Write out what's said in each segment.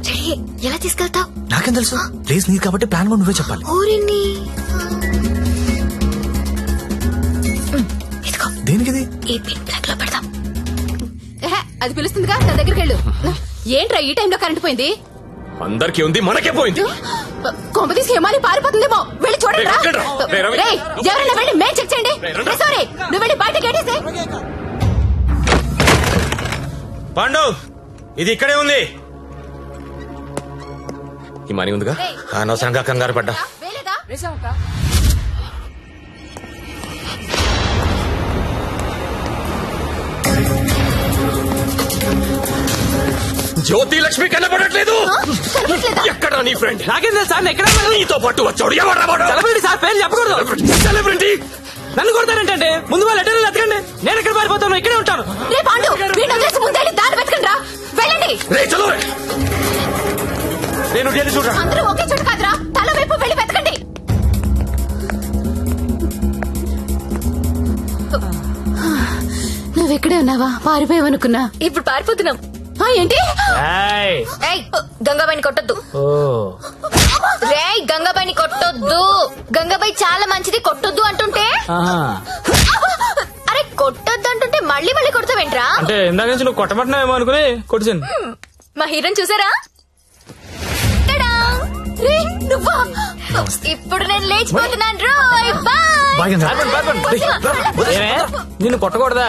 ఎలా తీసుకెళ్తావు? నాకేం తెలుసు, ప్లేస్ నీది కాబట్టి ప్లాన్ కూడా నువ్వే చెప్పాలి. దేనికిది? ఈ పిన్ ప్లగ్ లో పెడతాం. అది పిలుస్తుందిగా, తన దగ్గరికి వెళ్ళు. ఏంట్రా ఈ టైంలో కరెంట్ పోయింది? అందరికీ ఉంది, మనకే పోయింది. కొంప తీసి ఏమాని పారిపోతుందేమో, వెళ్ళి చూడండి. ఎవరైనా వెళ్ళి మేం చెక్ చేయండి. సారీ, నువ్వు వెళ్ళి బయట గేటేసే. పాండు, ఇది ఇక్కడే ఉంది. ఈ మనీ ఉందిగా, అనవసరంగా కంగారు పడ్డా. జ్యోతి లక్ష్మి కనపడట్లేదు. ఎక్కడ నీ ఫ్రెండ్? నాకేం తెలుసు సార్, ఎక్కడ నీతో పాటు వచ్చాడు. ఎవరు సెలబ్రిటీ సార్, పేరు చెప్పకూడదు. సెలబ్రిటీ నన్ను కొడతారంటే ముందు వాళ్ళు లెటర్లు ఎత్తకండి, నేను ఎక్కడ పారిపోతాను, ఇక్కడే ఉంటాను. నేను చూడరా, అందరూ ఒకే చోటు కాదురా, తల వైపు వెళ్ళి వెతకండి. నువ్వెక్కడే ఉన్నావా? పారిపోయావనుకున్నా. ఇప్పుడు పారిపోతున్నాం. ఏంటి? గంగాబాయిని కొట్టొద్దు. రేయ్, గంగాబాయిని కొట్టొద్దు. గంగాబాయి చాలా మంచిది, కొట్టొద్దు అంటుంటే. అరే కొట్టొద్దు అంటుంటే మళ్ళీ మళ్ళీ కొడతావేంట్రా? అంటే ఇందాక నుంచి నువ్వు కొట్టబట్టినావేమో అనుకుని కొట్టింది. మా హీరోని చూసారా? నువ్వా? ఇప్పుడు నేను లేచిపోతున్నాను. రోయ్ బాయ్. నిన్ను కొట్టకూడదా?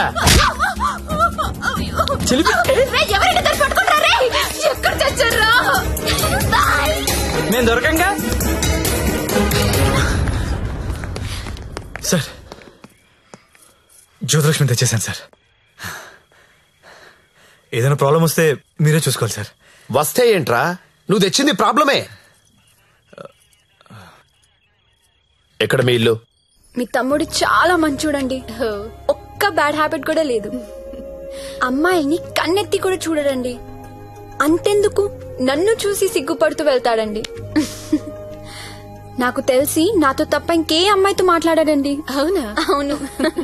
ఎక్కడ చచ్చారా? నేను దొరకంగా. సార్, జ్యోతిలక్ష్మి తెచ్చేసాను సార్. ఏదైనా ప్రాబ్లం వస్తే మీరే చూసుకోవాలి సార్. వస్తే ఏంట్రా, నువ్వు తెచ్చింది ప్రాబ్లమే. ఎక్కడ మీ ఇల్లు? మీ తమ్ముడు చాలా మంచోడండి, ఒక్క బ్యాడ్ హ్యాబిట్ కూడా లేదు. అమ్మాయిని కన్నెత్తి కూడా చూడడండి. అంతెందుకు, నన్ను చూసి సిగ్గుపడుతూ వెళ్తాడండి. నాకు తెలిసి నాతో తప్ప ఇంకే అమ్మాయితో మాట్లాడాడండి. అవునా? అవును.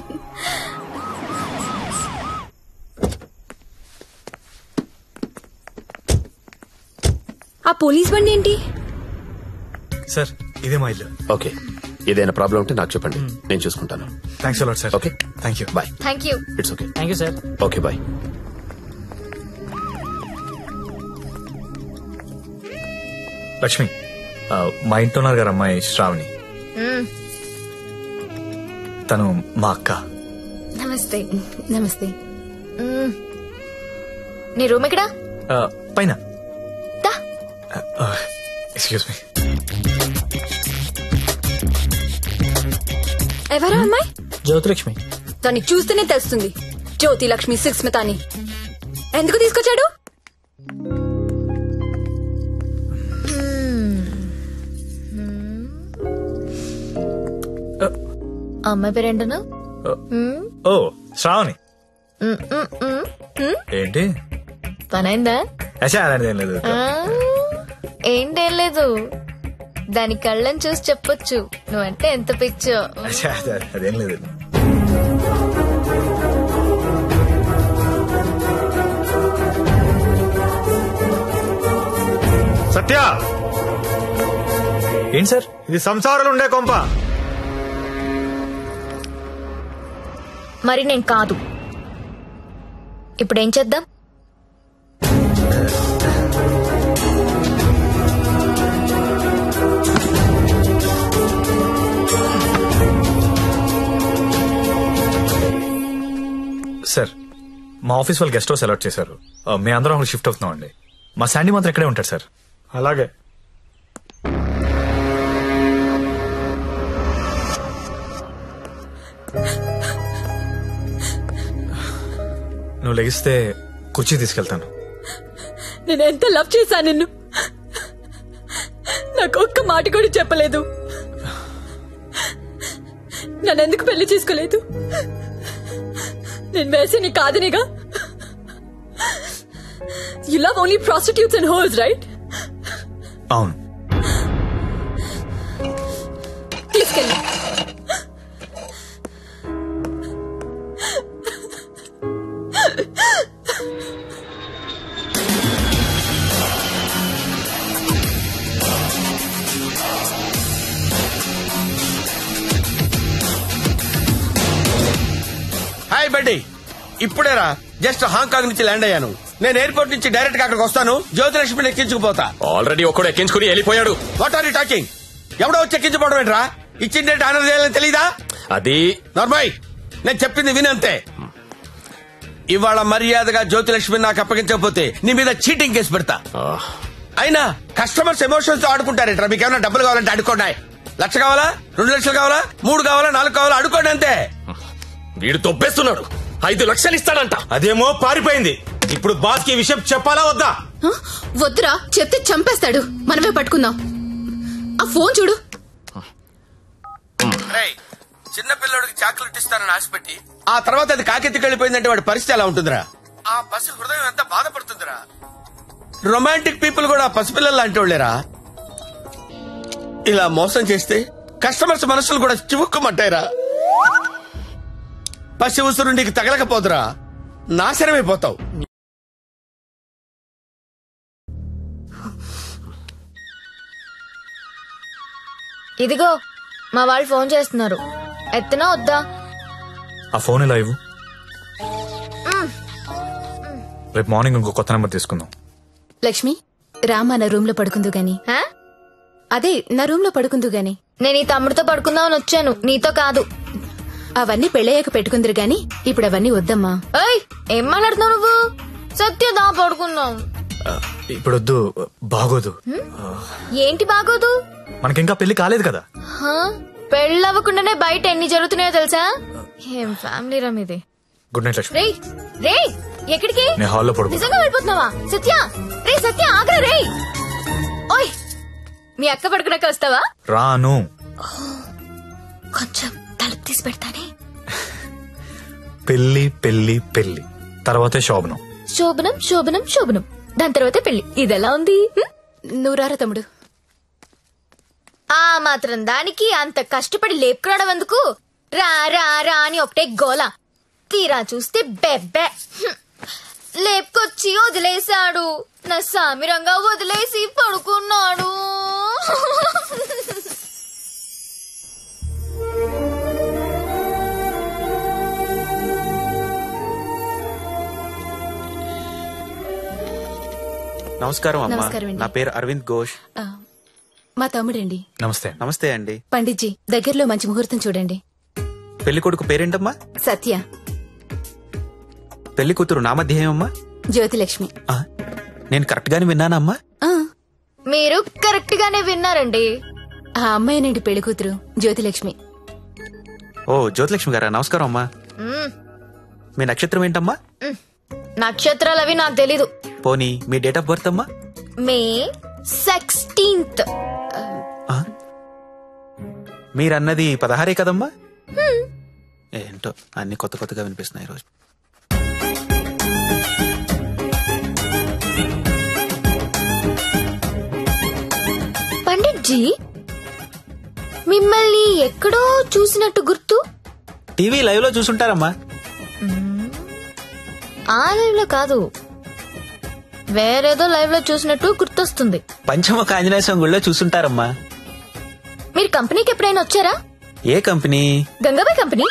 ఆ పోలీస్ బండి ఏంటి? సార్, ఇదే మా ఇల్లు. ఓకే, ఏదైనా ప్రాబ్లం ఉంటే నాకు చెప్పండి, నేను చూసుకుంటాను. Thanks a lot sir. Okay, thank you. Bye. Thank you. It's okay. Thank you sir. Okay, bye. Lakshmi, మా ఇంట్లో ఉన్నారు గారు అమ్మాయి శ్రావణి. తను మా అక్క. నమస్తే. నమస్తే. నీ రూమ్ ఎక్కడా? పైన. Excuse me. ఎవరా అమ్మాయి? జ్యోతిలక్ష్మి. దాన్ని చూస్తేనే తెలుస్తుంది, జ్యోతి లక్ష్మి సుస్మిత అని. ఎందుకు తీసుకొచ్చాడు? అమ్మాయి పేరేంటను? ఓ, శ్రావణి. ఏంటి పనైందా? అలాంటిదేం లేదు. ఏంటేం లేదు, దాని కళ్ళని చూసి చెప్పొచ్చు నువ్వంటే ఎంత పిచ్చో. అదేం లేదు. సత్య, ఏంటి సార్? ఇది సంసారాలు ఉండే కొంప. మరి నేను కాదు. ఇప్పుడేం చేద్దాం? సార్, మా ఆఫీస్ వాళ్ళు గెస్ట్ హౌస్ అలాట్ చేశారు. మేము అందరం అక్కడ షిఫ్ట్ అవుతున్నాం అండి. మా శాండీ మాత్రం ఇక్కడే ఉంటాడు సార్. అలాగే. నువ్వు లెగిస్తే కుర్చీ తీసుకెళ్తాను. నేను ఎంత లవ్ చేశాను నిన్ను, నాకు ఒక్క మాట కూడా చెప్పలేదు. నన్నెందుకు పెళ్లి చేసుకోలేదు? నేను వేసి నీ కాదనిగా. You love only prostitutes and hoes, right? అవును. తీసుకెళ్ళి. బడ్డీ ఇప్పుడేరా జస్ట్ హాంకాంగ్ నుంచి ల్యాండ్ అయ్యాను. నేను ఎయిర్పోర్ట్ నుంచి డైరెక్ట్ గా అక్కడికి వస్తాను. జ్యోతిలక్ష్మిని ఎక్కించుకుపోతా. ఆల్రెడీ ఒకడు ఎక్కించుకుని వెళ్ళిపోయాడు. What are you talking? ఎవడో వచ్చి ఎక్కించుకోవడం ఏంట్రా? ఇచ్చిన డేట్ ఆనర్ చేయాలని తెలీదా? అది నార్మల్, నేను చెప్పింది వినంతే. ఇవాళ మర్యాదగా జ్యోతిలక్ష్మిని నాకు అప్పగించకపోతే నీ మీద చీటింగ్ కేసు పెడతా. అయినా కస్టమర్స్ ఎమోషన్స్ తో ఆడుకుంటారేంట్రా? మీకు ఏమైనా డబ్బులు కావాలంటే అడుకోండి. 1,00,000 కావాలా, 2 లక్షలు కావాలా, 3 కావాలా, 4 కావాలా, అడుకోండి అంతే. వీడు తొప్పేస్తున్నాడు. 5 లక్షలు ఇస్తాడంట. అదేమో పారిపోయింది. ఇప్పుడు బాస్ కి విషయం చెప్పాలా వద్దా? వద్దురా, చెప్తే చంపేస్తాడు. మనమే పట్టుకుందాం. ఆ ఫోన్ చూడు. చిన్న పిల్లడికి చాక్లెట్ ఇస్తానని ఆశపెట్టి ఆ తర్వాత అది కాకెత్తికి వెళ్ళిపోయిందంటే వాడి పరిస్థితి ఎలా ఉంటుందిరా? ఆ పసి హృదయం ఎంత బాధపడుతుందిరా? రొమాంటిక్ పీపుల్ కూడా పసిపిల్లలు లాంటి వాళ్ళేరా. ఇలా మోసం చేస్తే కస్టమర్స్ మనసులు కూడా చివుక్కుమంటాయిరా. పసి ఉసురు నీకు తగలకపోదురా, నాశనమైపోతావు. ఇదిగో మా వాళ్ళు ఫోన్ చేస్తున్నారు. ఎత్తనా వద్దా? ఆ ఫోన్ ఎలా ఇవ్వు. రేపు మార్నింగ్ ఇంకో కొత్త నెంబర్ తీసుకుందాం. లక్ష్మి, రామా నా రూమ్ లో పడుకుందు గాని. హా? అదే నా రూమ్ లో పడుకుందు గాని. నేను ఈ తమ్ముడితో పడుకుందామని వచ్చాను, నీతో కాదు. అవన్నీ పెళ్ళయ్యాక పెట్టుకుందరు గాని ఇప్పుడు అవన్నీ వద్దమ్మా. ఏయ్, ఏం మాట్లాడుతున్నావు నువ్వు? సత్యదా పడుకుందాం. ఇప్పుడు వద్దు, బాగోదు. ఏంటి బాగోదు? మనకింకా పెళ్లి కాలేదు కదా. పెళ్ళవ్వకుండానే బయట ఎన్ని జరుగుతున్నాయో తెలుసా? ఏం ఫ్యామిలీ రమ్ ఇది. Good night Lakshmi. రేయ్ రేయ్, ఎక్కడికి? నేను హాల్లో పడుకో. నిజంగా వెళ్ళిపోతున్నావా? సత్య, రే సత్య, ఆగ్రా రే. ఓయ్, మీ అక్క పడుకున్నాక వస్తావా? రాను. కొంచెం తలుపు తీసి పెడతానే. పెళ్లి పెళ్లి పెళ్లి తర్వాతే శోభనం. శోభనం శోభనం శోభనం, దాని తర్వాత పెళ్లి. ఇదెలా ఉంది? నువ్వు రారా తమ్ముడు. ఆ మాత్రం దానికి అంత కష్టపడి లేపుకురావడం ఎందుకు? రా రా రా అని ఒకటే గోల. తీరా చూస్తే బెబ్బే. లేపుకొచ్చి వదిలేశాడు. నా సామిరంగా వదిలేసి పడుకున్నాడు. నమస్కారం అమ్మా. నమస్కారం అండి. నా పేరు అరవింద్ ఘోష్. మా తమ్ముడండి. నమస్తే. నమస్తే అండి. పండిట్జీ, దగ్గరలో మంచి ముహూర్తం చూడండి. పెళ్లి కొడుకు పేరేంటమ్మా? సత్య. పెళ్లి కూతురు నామధ్యేయమ్మా? జ్యోతిలక్ష్మి. నేను కరెక్ట్ గానే విన్నానమ్మా? మీరు కరెక్ట్ గానే విన్నారండి. ఆ అమ్మాయినండి పెళ్లి కూతురు, జ్యోతిలక్ష్మి. ఓ, జ్యోతిలక్ష్మి గారా, నమస్కారం అమ్మా. మీ నక్షత్రం ఏంటమ్మా? నక్షత్రాలు అవి నాకు తెలీదు. పోనీ మీ డేట్ ఆఫ్ బర్త్ అమ్మా? మే 16th. మీరన్నది 16 కదమ్మా? ఏంటో అన్ని కొత్త కొత్తగా వినిపిస్తున్నాయి ఈరోజు. పండిట్జీ, మిమ్మల్ని ఎక్కడో చూసినట్టు గుర్తు. టీవీ లైవ్ లో చూసుంటారమ్మా. ఆ లైవ్ లో కాదు, వేరేదో లైవ్ లో చూసినట్టు గుర్తొస్తుంది. పంచముఖ ఆంజనేయ స్వామి గుళ్ళో చూసుంటారమ్మా. మీరు కంపెనీకి ఎప్పుడైనా వచ్చారా? ఏ కంపెనీ? గంగాబాయ్ కంపెనీ.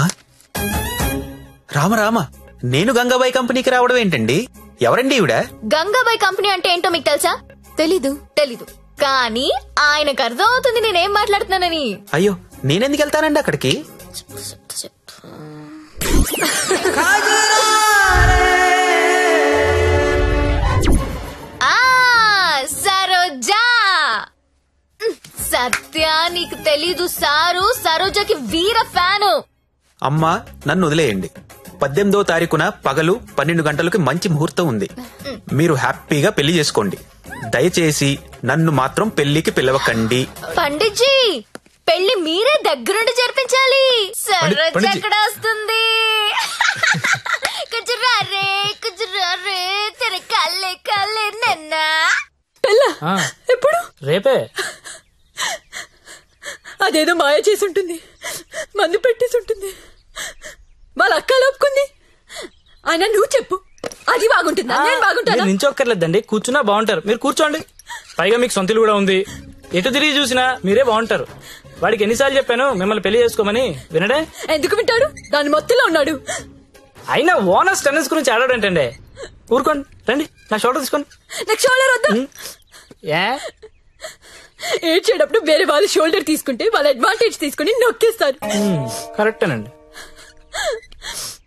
రామ రామ, నేను గంగాబాయ్ కంపెనీకి రావడం ఏంటండి? ఎవరండి ఈవిడ? గంగాబాయ్ కంపెనీ అంటే ఏంటో మీకు తెలుసా? తెలీదు. తెలీదు, కానీ ఆయనకు అర్థం అవుతుంది నేనేం మాట్లాడుతున్నానని. అయ్యో, నేనెందుకు వెళ్తానండి అక్కడికి? సరోజా. సత్య, నీకు తెలీదు, సారు సరోజాకి వీర ఫ్యాను. అమ్మా, నన్ను వదిలేయండి. 18వ తారీఖున పగలు 12 గంటలకి మంచి ముహూర్తం ఉంది. మీరు హ్యాపీగా పెళ్లి చేసుకోండి. దయచేసి నన్ను మాత్రం పెళ్లికి పిలవకండి. పండిట్జీ, పెళ్లి మీరే దగ్గరుండి జరిపించాలి. సరోజ ఎక్కడ వస్తుంది? కుజురారే కుజురారే తెర కల్లే కల్లే నన్నా. ఎప్పుడు? రేపే. అదేదో మాయ చేసి ఉంటుంది, మందు పెట్టేసి ఉంటుంది. వాళ్ళ అక్క లోపుకుంది. అయినా నువ్వు చెప్పు, అది బాగుంటుందా? నేను బాగుంటాను. నించొక్కర్లేదండి, కూర్చున్నా బాగుంటారు. మీరు కూర్చోండి. పైగా మీకు సొంతలు కూడా ఉంది. ఎటు తిరిగి చూసినా మీరే బాగుంటారు. వాడికి ఎన్నిసార్లు చెప్పాను మిమ్మల్ని పెళ్లి చేసుకోమని, వినడే? ఎందుకు వింటాడు? దాని మొత్తంలో ఉన్నాడు. అయినా ఓనర్స్ టెన్నిస్ గురించి ఆడాడంటండి. ఊరుకోండి, రండి నా షోల్డర్ తీసుకోండి. నాకు షోల్డర్ వద్దా? ఏ ఏడ్చేటప్పుడు వేరే వాళ్ళు షోల్డర్ తీసుకుంటే వాళ్ళ అడ్వాంటేజ్ తీసుకుని నొక్కేస్తారు. కరెక్టేనండి.